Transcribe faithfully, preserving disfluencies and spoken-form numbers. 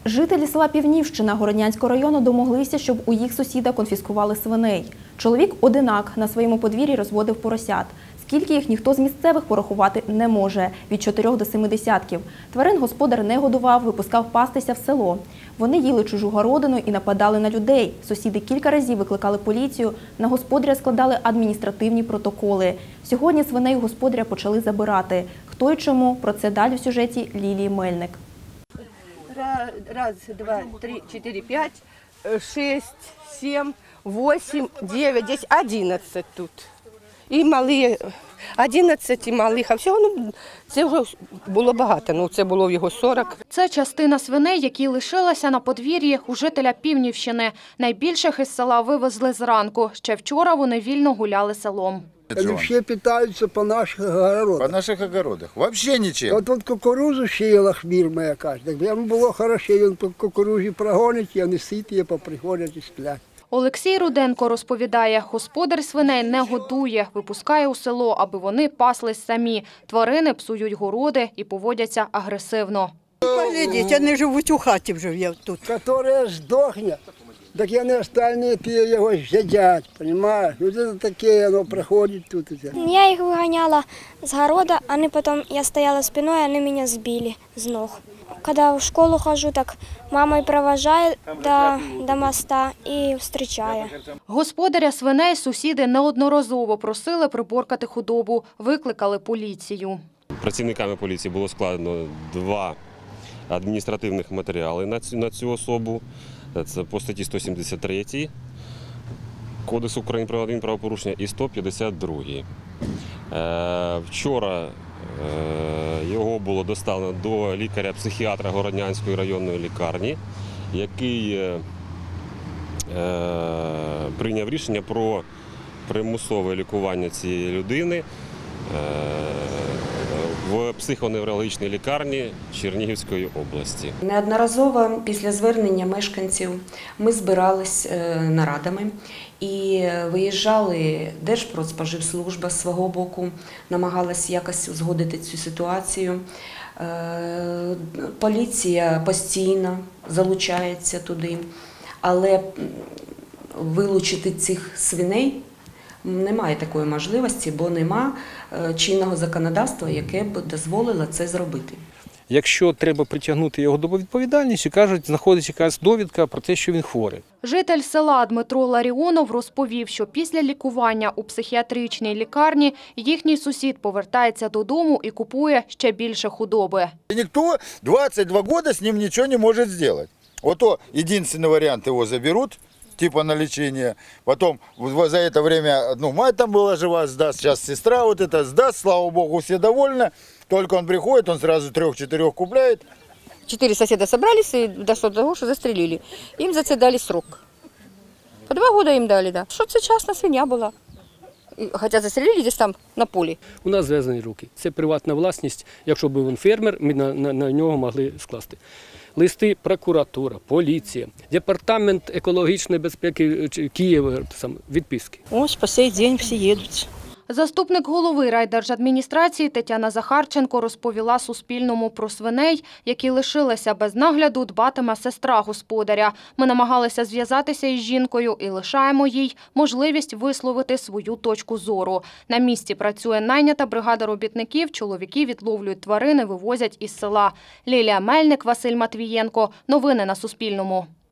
Жителі села Півнівщина Городнянського району домоглися, щоб у їх сусіда конфіскували свиней. Чоловік одинак на своєму подвір'ї розводив поросят. Скільки їх ніхто з місцевих порахувати не може – від чотирьох до семи десятків. Тварин господар не годував, випускав пастися в село. Вони їли чужу городину і нападали на людей. Сусіди кілька разів викликали поліцію, на господаря складали адміністративні протоколи. Сьогодні свиней у господаря почали забирати. Хто і чому – про це далі в сюжеті Лілії Мельник. Раз, два, три, четыре, пять, шесть, семь, восемь, девять, десять, одиннадцать тут. І малі, одинадцять і малих, а всього, ну, це вже було багато, ну, це було в його сорок. Це частина свиней, які лишилися на подвір'ї у жителя Півнівщини. Найбільших із села вивезли зранку. Ще вчора вони вільно гуляли селом. Они все питаются по наших огородах. По наших огородах. Вообще ничем. От от кукурузу сіяла хмір моя каже. Йому було хорошо, він по кукурузі прогонить, і вони ситі, поприходять і сплять. Олексій Руденко розповідає, господар свиней не годує, випускає у село, аби вони паслись самі. Тварини псують городи і поводяться агресивно. Поглядіть, вони живуть у хаті вже я тут. Которые здохнуть, так вони остальні його з'їдять, розумієш? Ну це таке, воно проходить тут. Я їх виганяла з города, вони потім, я стояла спиною, вони мене збили з ног. Коли в школу хожу, так мама і провожає до, до моста і зустрічає. Господаря свиней сусіди неодноразово просили приборкати худобу, викликали поліцію. Працівниками поліції було складено два адміністративних матеріали на цю, на цю особу. Це по статті сто сімдесят три Кодексу України про адмінправопорушення і сто п'ятдесят два. Е, вчора е, його було доставлено до лікаря-психіатра Городнянської районної лікарні, який е, прийняв рішення про примусове лікування цієї людини е, в психоневрологічній лікарні Чернігівської області. Неодноразово після звернення мешканців ми збирались нарадами і виїжджали Держпродспоживслужба з свого боку, намагалась якось узгодити цю ситуацію. Поліція постійно залучається туди, але вилучити цих свиней немає такої можливості, бо нема чинного законодавства, яке б дозволило це зробити. Якщо треба притягнути його до відповідальності, кажуть, знаходиться якась довідка про те, що він хворий. Житель села Дмитро Ларіонов розповів, що після лікування у психіатричній лікарні їхній сусід повертається додому і купує ще більше худоби. Ніхто двадцять два роки з ним нічого не може зробити. Ото єдиний варіант, його заберуть, типа на лечение. Потом за это время, ну, мать там была жива, сдаст, сейчас сестра вот это сдаст, слава богу, все довольны. Только он приходит, он сразу трех-четырех купляет. Чотири сусіди зібралися і дійшло до того, що застрелили. Їм за це дали срок. По два роки їм дали, да. Що це частна свиня була. Хоча застрелили десь там на полі. У нас зв'язані руки. Це приватна власність. Якщо б він фермер, ми на, на, на нього могли скласти. Листи прокуратура, поліція, департамент екологічної безпеки Києва, відписки. Ось по цей день всі їдуть. Заступник голови райдержадміністрації Тетяна Захарченко розповіла Суспільному про свиней, які лишилися без нагляду, дбатиме сестра господаря. Ми намагалися зв'язатися із жінкою і лишаємо їй можливість висловити свою точку зору. На місці працює найнята бригада робітників, чоловіки відловлюють тварини, вивозять із села. Лілія Мельник, Василь Матвієнко. Новини на Суспільному.